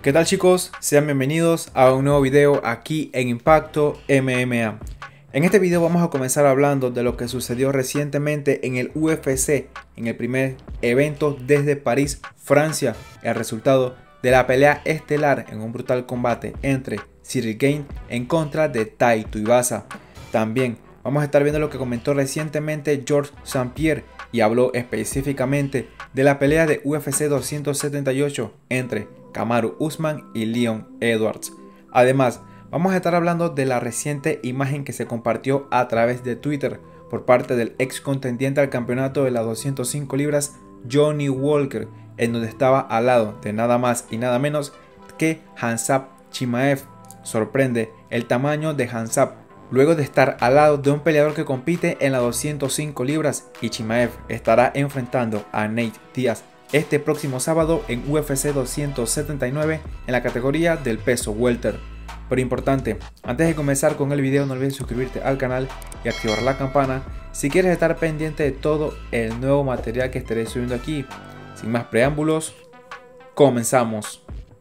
¿Qué tal chicos? Sean bienvenidos a un nuevo video aquí en Impacto MMA. En este video vamos a comenzar hablando de lo que sucedió recientemente en el UFC, en el primer evento desde París, Francia, el resultado de la pelea estelar en un brutal combate entre Ciryl Gane en contra de Tai Tuivasa. También vamos a estar viendo lo que comentó recientemente Georges St-Pierre y habló específicamente de la pelea de UFC 278 entre Kamaru Usman y Leon Edwards. Además, vamos a estar hablando de la reciente imagen que se compartió a través de Twitter por parte del ex contendiente al campeonato de las 205 libras Johnny Walker, en donde estaba al lado de nada más y nada menos que Khamzat Chimaev. Sorprende el tamaño de Khamzat luego de estar al lado de un peleador que compite en las 205 libras, y Chimaev estará enfrentando a Nate Diaz este próximo sábado en UFC 279 en la categoría del peso welter. Pero importante, antes de comenzar con el video no olvides suscribirte al canal y activar la campana si quieres estar pendiente de todo el nuevo material que estaré subiendo aquí. Sin más preámbulos, comenzamos.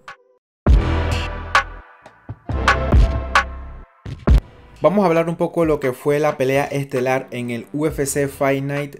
Vamos a hablar un poco de lo que fue la pelea estelar en el UFC Fight Night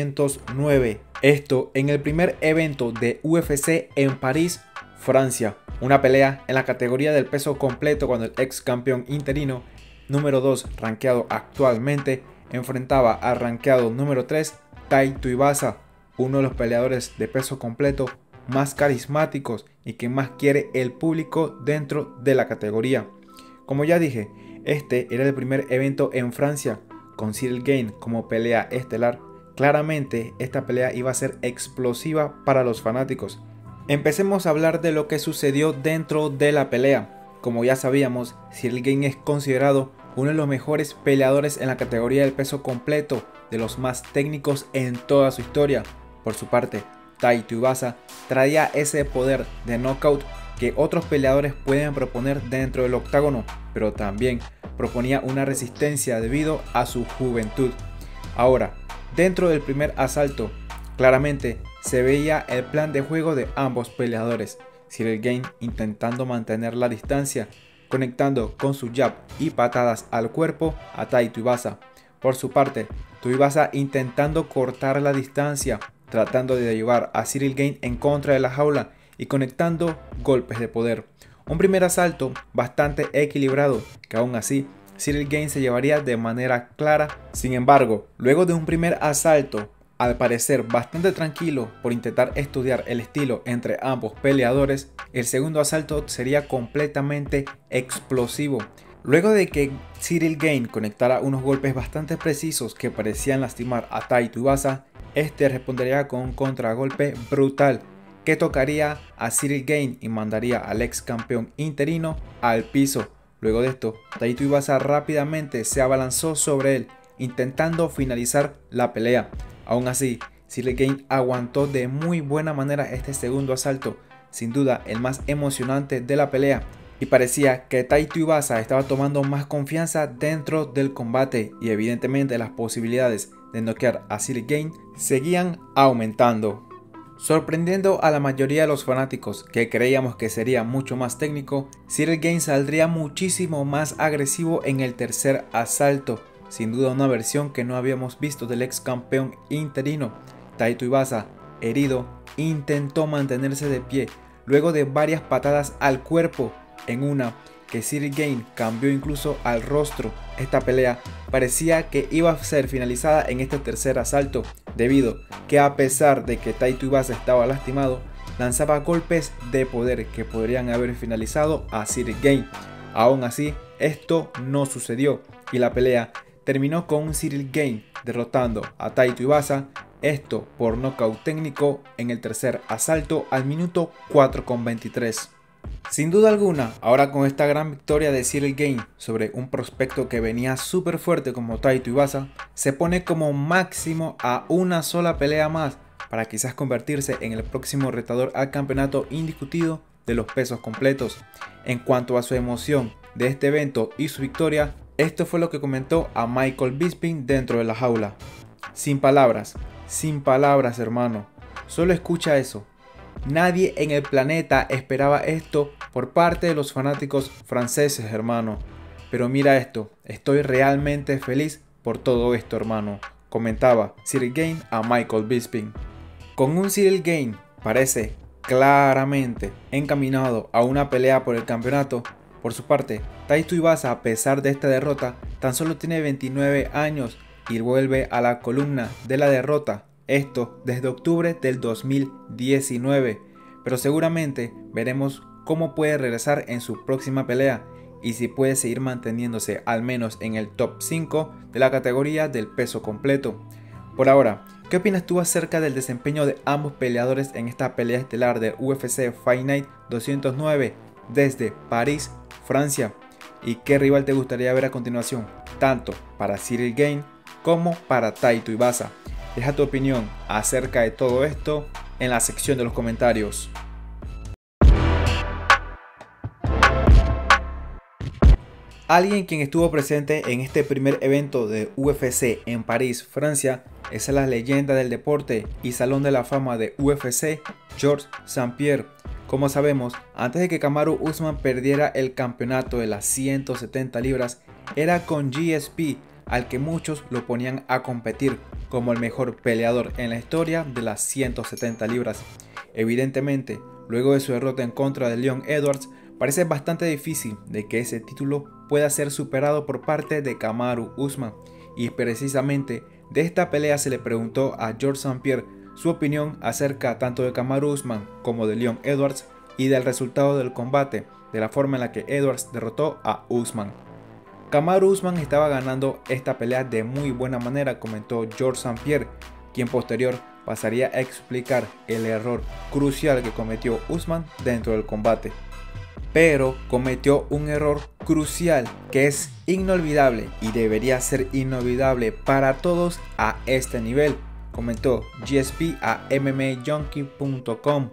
209. Esto en el primer evento de UFC en París, Francia. Una pelea en la categoría del peso completo cuando el ex campeón interino número 2 rankeado actualmente enfrentaba al rankeado número 3 Tai Tuivasa, uno de los peleadores de peso completo más carismáticos y que más quiere el público dentro de la categoría. Como ya dije, este era el primer evento en Francia con Ciryl Gane como pelea estelar. Claramente esta pelea iba a ser explosiva para los fanáticos. Empecemos a hablar de lo que sucedió dentro de la pelea. Como ya sabíamos, Ciryl Gane es considerado uno de los mejores peleadores en la categoría del peso completo, de los más técnicos en toda su historia. Por su parte, Tai Tuivasa traía ese poder de knockout que otros peleadores pueden proponer dentro del octágono, pero también proponía una resistencia debido a su juventud. Ahora, dentro del primer asalto, claramente se veía el plan de juego de ambos peleadores. Ciryl Gane intentando mantener la distancia, conectando con su jab y patadas al cuerpo a Tai Tuivasa. Por su parte, Tuivasa intentando cortar la distancia, tratando de llevar a Ciryl Gane en contra de la jaula y conectando golpes de poder. Un primer asalto bastante equilibrado que aún así Ciryl Gane se llevaría de manera clara. Sin embargo, luego de un primer asalto al parecer bastante tranquilo por intentar estudiar el estilo entre ambos peleadores, el segundo asalto sería completamente explosivo. Luego de que Ciryl Gane conectara unos golpes bastante precisos que parecían lastimar a Tai Tuivasa, este respondería con un contragolpe brutal que tocaría a Ciryl Gane y mandaría al ex campeón interino al piso. Luego de esto, Tai Tuivasa rápidamente se abalanzó sobre él, intentando finalizar la pelea. Aún así, Ciryl Gane aguantó de muy buena manera este segundo asalto, sin duda el más emocionante de la pelea, y parecía que Tai Tuivasa estaba tomando más confianza dentro del combate y evidentemente las posibilidades de noquear a Ciryl Gane seguían aumentando. Sorprendiendo a la mayoría de los fanáticos que creíamos que sería mucho más técnico, Ciryl Gane saldría muchísimo más agresivo en el tercer asalto. Sin duda una versión que no habíamos visto del ex campeón interino. Tai Tuivasa, herido, intentó mantenerse de pie luego de varias patadas al cuerpo, en una que Ciryl Gane cambió incluso al rostro. Esta pelea parecía que iba a ser finalizada en este tercer asalto, debido que a pesar de que Tai Tuivasa estaba lastimado, lanzaba golpes de poder que podrían haber finalizado a Ciryl Gane. Aún así, esto no sucedió y la pelea terminó con un Ciryl Gane derrotando a Tai Tuivasa, esto por nocaut técnico en el tercer asalto al minuto 4:23. Sin duda alguna, ahora con esta gran victoria de Ciryl Gane sobre un prospecto que venía súper fuerte como Tai Tuivasa, se pone como máximo a una sola pelea más para quizás convertirse en el próximo retador al campeonato indiscutido de los pesos completos. En cuanto a su emoción de este evento y su victoria, esto fue lo que comentó a Michael Bisping dentro de la jaula. Sin palabras hermano, solo escucha eso. Nadie en el planeta esperaba esto por parte de los fanáticos franceses, hermano. Pero mira esto, estoy realmente feliz por todo esto, hermano, comentaba Ciryl Gane a Michael Bisping. Con un Ciryl Gane parece claramente encaminado a una pelea por el campeonato. Por su parte, Taito Iwasa, a pesar de esta derrota, tan solo tiene 29 años y vuelve a la columna de la derrota, esto desde octubre del 2019, pero seguramente veremos cómo puede regresar en su próxima pelea y si puede seguir manteniéndose al menos en el top 5 de la categoría del peso completo. Por ahora, ¿qué opinas tú acerca del desempeño de ambos peleadores en esta pelea estelar de UFC Fight Night 209 desde París, Francia? ¿Y qué rival te gustaría ver a continuación, tanto para Ciryl Gane como para Taito Iwasa? Deja tu opinión acerca de todo esto en la sección de los comentarios. Alguien quien estuvo presente en este primer evento de UFC en París, Francia, es la leyenda del deporte y Salón de la Fama de UFC, Georges St-Pierre. Como sabemos, antes de que Kamaru Usman perdiera el campeonato de las 170 libras, era con GSP, al que muchos lo ponían a competir como el mejor peleador en la historia de las 170 libras. Evidentemente, luego de su derrota en contra de Leon Edwards, parece bastante difícil de que ese título pueda ser superado por parte de Kamaru Usman, y precisamente de esta pelea se le preguntó a Georges St-Pierre su opinión acerca tanto de Kamaru Usman como de Leon Edwards y del resultado del combate, de la forma en la que Edwards derrotó a Usman. Kamaru Usman estaba ganando esta pelea de muy buena manera, comentó Georges St-Pierre, quien posterior pasaría a explicar el error crucial que cometió Usman dentro del combate. Pero cometió un error crucial que es inolvidable y debería ser inolvidable para todos a este nivel, comentó GSP a MMAJunkie.com.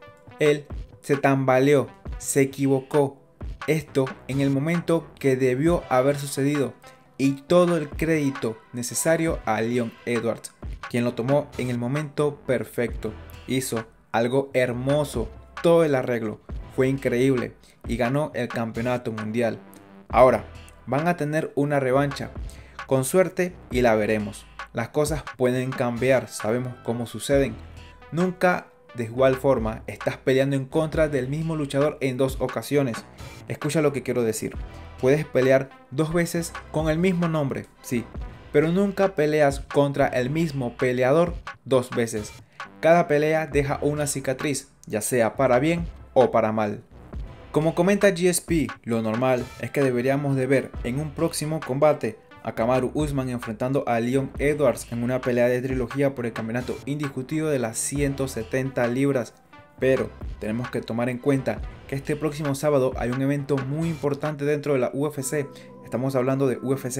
Él se tambaleó, se equivocó, esto en el momento que debió haber sucedido, y todo el crédito necesario a Leon Edwards, quien lo tomó en el momento perfecto. Hizo algo hermoso, todo el arreglo fue increíble y ganó el campeonato mundial. Ahora van a tener una revancha, con suerte, y la veremos. Las cosas pueden cambiar, sabemos cómo suceden. Nunca de igual forma estás peleando en contra del mismo luchador en dos ocasiones. Escucha lo que quiero decir. Puedes pelear dos veces con el mismo nombre, sí, pero nunca peleas contra el mismo peleador dos veces. Cada pelea deja una cicatriz, ya sea para bien o para mal. Como comenta GSP, lo normal es que deberíamos de ver en un próximo combate a Kamaru Usman enfrentando a Leon Edwards en una pelea de trilogía por el campeonato indiscutido de las 170 libras. Pero tenemos que tomar en cuenta que este próximo sábado hay un evento muy importante dentro de la UFC. Estamos hablando de UFC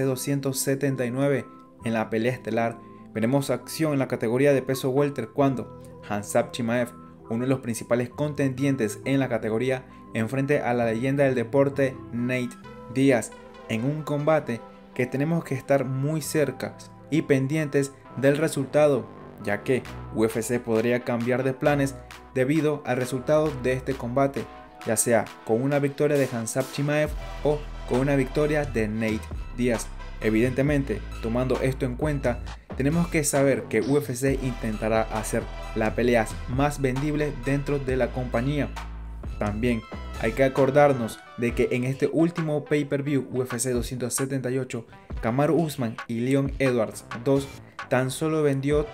279. En la pelea estelar veremos acción en la categoría de peso welter cuando Khamzat Chimaev, uno de los principales contendientes en la categoría, enfrente a la leyenda del deporte Nate Diaz, en un combate que tenemos que estar muy cerca y pendientes del resultado, ya que UFC podría cambiar de planes debido al resultado de este combate, ya sea con una victoria de Khamzat Chimaev o con una victoria de Nate Diaz. Evidentemente, tomando esto en cuenta, tenemos que saber que UFC intentará hacer las peleas más vendibles dentro de la compañía. También hay que acordarnos de que en este último pay-per-view UFC 278, Kamaru Usman y Leon Edwards 2 tan solo vendió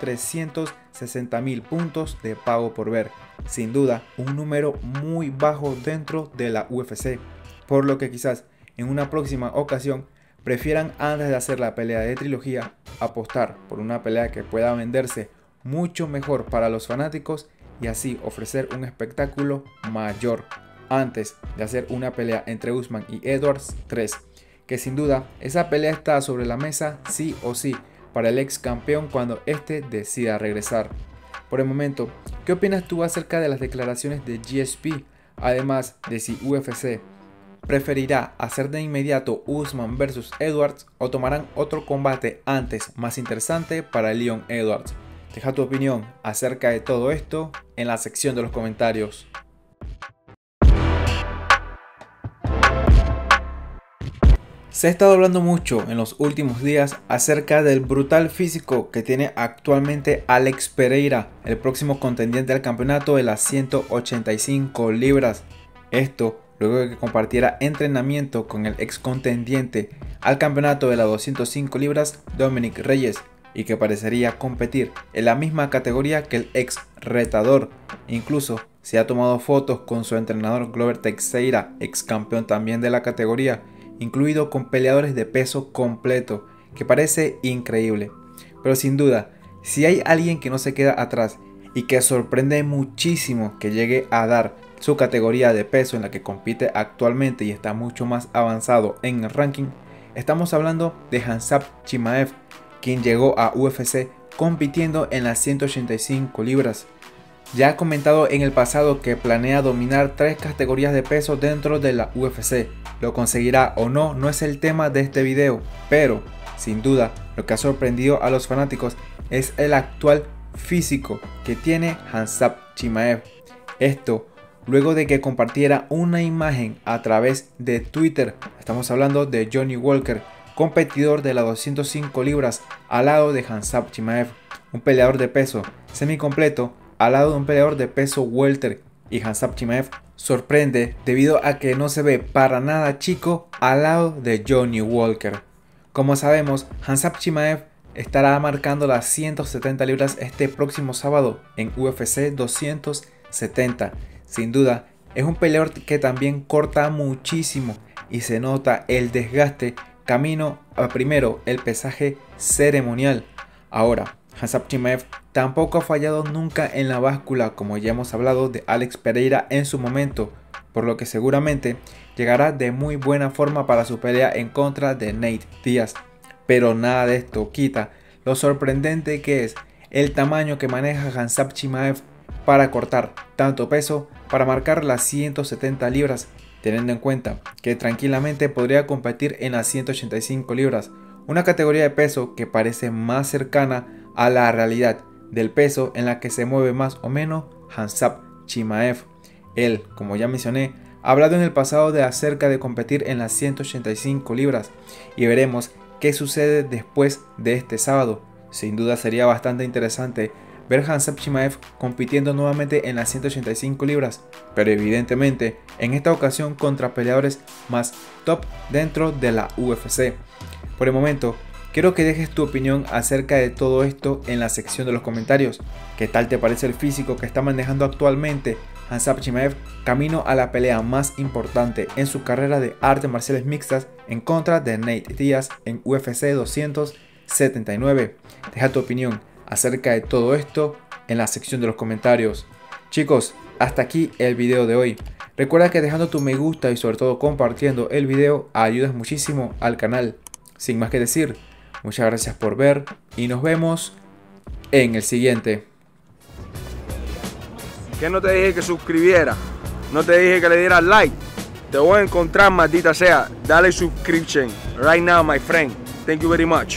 360.000 puntos de pago por ver. Sin duda, un número muy bajo dentro de la UFC, por lo que quizás en una próxima ocasión prefieran, antes de hacer la pelea de trilogía, apostar por una pelea que pueda venderse mucho mejor para los fanáticos y así ofrecer un espectáculo mayor antes de hacer una pelea entre Usman y Edwards 3, que sin duda esa pelea está sobre la mesa sí o sí para el ex campeón cuando este decida regresar. Por el momento, ¿qué opinas tú acerca de las declaraciones de GSP? Además de si UFC preferirá hacer de inmediato Usman vs Edwards o tomarán otro combate antes más interesante para Leon Edwards. Deja tu opinión acerca de todo esto en la sección de los comentarios. Se ha estado hablando mucho en los últimos días acerca del brutal físico que tiene actualmente Alex Pereira, el próximo contendiente al campeonato de las 185 libras. Esto luego de que compartiera entrenamiento con el ex contendiente al campeonato de las 205 libras, Dominic Reyes, y que parecería competir en la misma categoría que el ex retador. Incluso se ha tomado fotos con su entrenador Glover Teixeira, ex campeón también de la categoría, incluido con peleadores de peso completo, que parece increíble. Pero sin duda, si hay alguien que no se queda atrás y que sorprende muchísimo que llegue a dar su categoría de peso en la que compite actualmente y está mucho más avanzado en el ranking, estamos hablando de Khamzat Chimaev, quien llegó a UFC compitiendo en las 185 libras. Ya ha comentado en el pasado que planea dominar 3 categorías de peso dentro de la UFC. Lo conseguirá o no, no es el tema de este video, pero sin duda lo que ha sorprendido a los fanáticos es el actual físico que tiene Khamzat Chimaev. Esto luego de que compartiera una imagen a través de Twitter. Estamos hablando de Johnny Walker, competidor de las 205 libras al lado de Khamzat Chimaev, un peleador de peso semicompleto al lado de un peleador de peso welter, y Khamzat Chimaev sorprende debido a que no se ve para nada chico al lado de Johnny Walker. Como sabemos, Khamzat Chimaev estará marcando las 170 libras este próximo sábado en UFC 270. Sin duda, es un peleador que también corta muchísimo y se nota el desgaste camino a primero el pesaje ceremonial. Ahora, Khamzat Chimaev tampoco ha fallado nunca en la báscula, como ya hemos hablado de Alex Pereira en su momento, por lo que seguramente llegará de muy buena forma para su pelea en contra de Nate Diaz. Pero nada de esto quita lo sorprendente que es el tamaño que maneja Khamzat Chimaev para cortar tanto peso para marcar las 170 libras, teniendo en cuenta que tranquilamente podría competir en las 185 libras, una categoría de peso que parece más cercana a la realidad del peso en la que se mueve más o menos Khamzat Chimaev. Él, como ya mencioné, ha hablado en el pasado de acerca de competir en las 185 libras y veremos qué sucede después de este sábado. Sin duda sería bastante interesante ver Khamzat Chimaev compitiendo nuevamente en las 185 libras, pero evidentemente en esta ocasión contra peleadores más top dentro de la UFC. Por el momento, quiero que dejes tu opinión acerca de todo esto en la sección de los comentarios. ¿Qué tal te parece el físico que está manejando actualmente Khamzat Chimaev camino a la pelea más importante en su carrera de artes marciales mixtas en contra de Nate Diaz en UFC 279? Deja tu opinión acerca de todo esto en la sección de los comentarios. Chicos, hasta aquí el video de hoy. Recuerda que dejando tu me gusta y sobre todo compartiendo el video ayudas muchísimo al canal. Sin más que decir, muchas gracias por ver y nos vemos en el siguiente. Que no te dije que suscribiera, no te dije que le dieras like. Te voy a encontrar, maldita sea. Dale subscription right now, my friend. Thank you very much.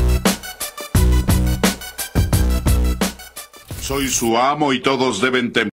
Soy su amo y todos deben temer.